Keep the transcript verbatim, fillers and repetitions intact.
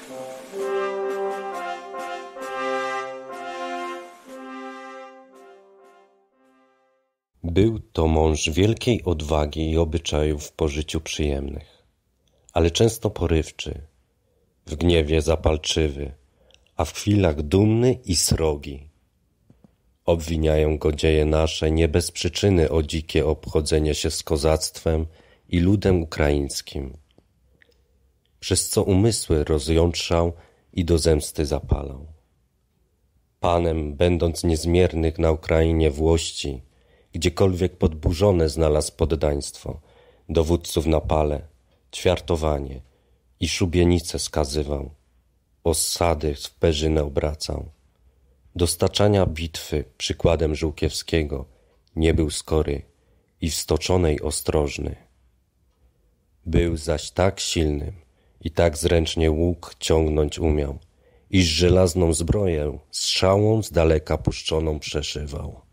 Był to mąż wielkiej odwagi i obyczajów w pożyciu przyjemnych, ale często porywczy, w gniewie zapalczywy, a w chwilach dumny i srogi. Obwiniają go dzieje nasze nie bez przyczyny o dzikie obchodzenie się z kozactwem i ludem ukraińskim, przez co umysły rozjątrzał i do zemsty zapalał. Panem, będąc niezmiernych na Ukrainie włości, gdziekolwiek podburzone znalazł poddaństwo, dowódców na pale, ćwiartowanie i szubienice skazywał, osady w perzynę obracał. Do staczania bitwy przykładem Żółkiewskiego nie był skory i w stoczonej ostrożny. Był zaś tak silnym i tak zręcznie łuk ciągnąć umiał, iż żelazną zbroję strzałą z daleka puszczoną przeszywał.